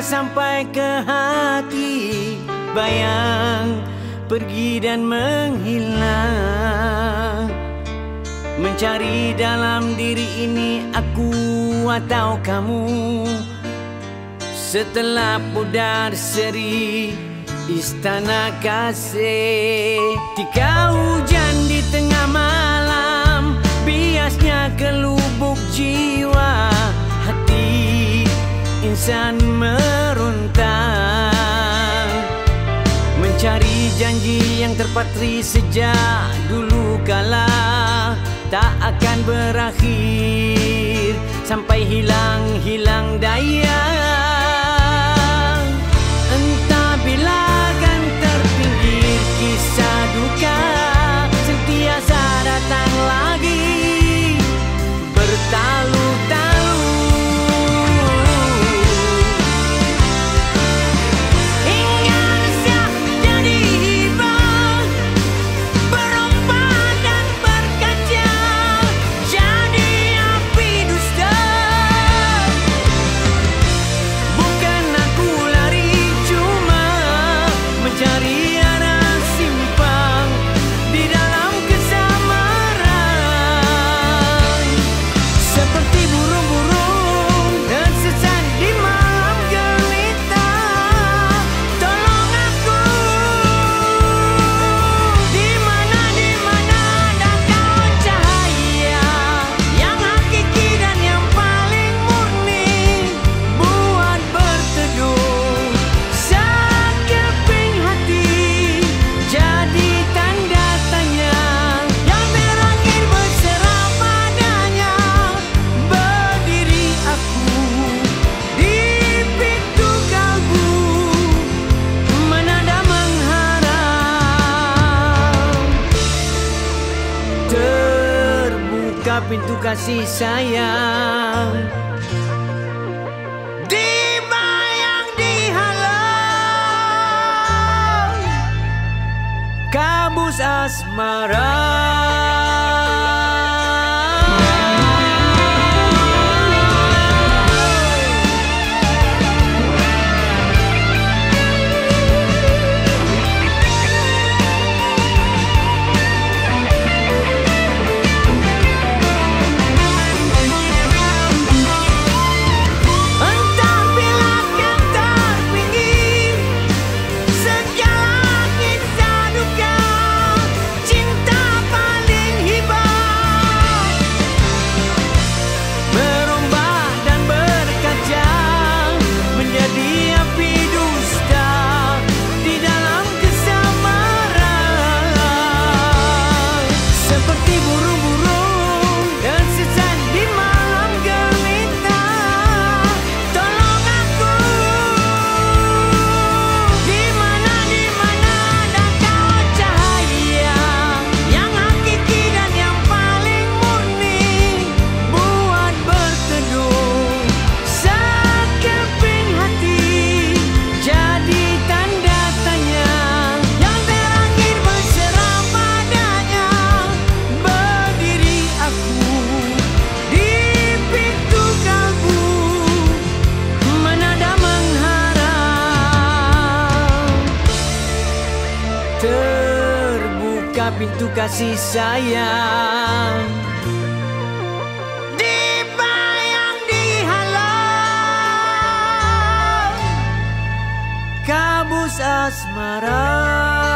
sampai ke hati, bayang pergi dan menghilang. Mencari dalam diri ini aku atau kamu. Setelah pudar seri istana kasih, tika hujan di tengah malam, biasnya ke lubuk jiwa hati insan meruntang. Mencari janji yang terpatri sejak dulu kala, tak akan berakhir sampai hilang daya. Entah bila akan terpinggir kisah duka, sentiasa datang lagi bertalu-talu. Ingin siap jadi hibah, berompak dan berkaca, jadi api dusta. Bukan aku lari, cuma mencari arah simpang di dalam kesamaran. Seperti burung-burung tersesat di malam gelita, tolong aku. Di mana ada kau cahaya yang hakiki dan yang paling murni, buat berteduh sekeping hati, jadi tanda tanya yang berakhir berserah padanya. Berdiri aku di pintu kalbu, menada mengharap. Terbuka pintu kasih sayang, dibayang dihalang kabus asmara. Entah bila akan terpinggir segala kisah duka, cinta paling hibah, berombak dan berkaca, menjadi api dusta di dalam kesamaran. Seperti burung-burung tersesat di malam gelita, tolong aku. Di mana ada kau cahaya yang hakiki dan yang paling murni, buat berteduh sekeping hati, jadi tanda tanya yang berakhir berserah padanya. Berdiri aku di pintu kalbu, menada mengharap. Terbuka pintu kasih sayang, dibayang dihalang kabus asmara.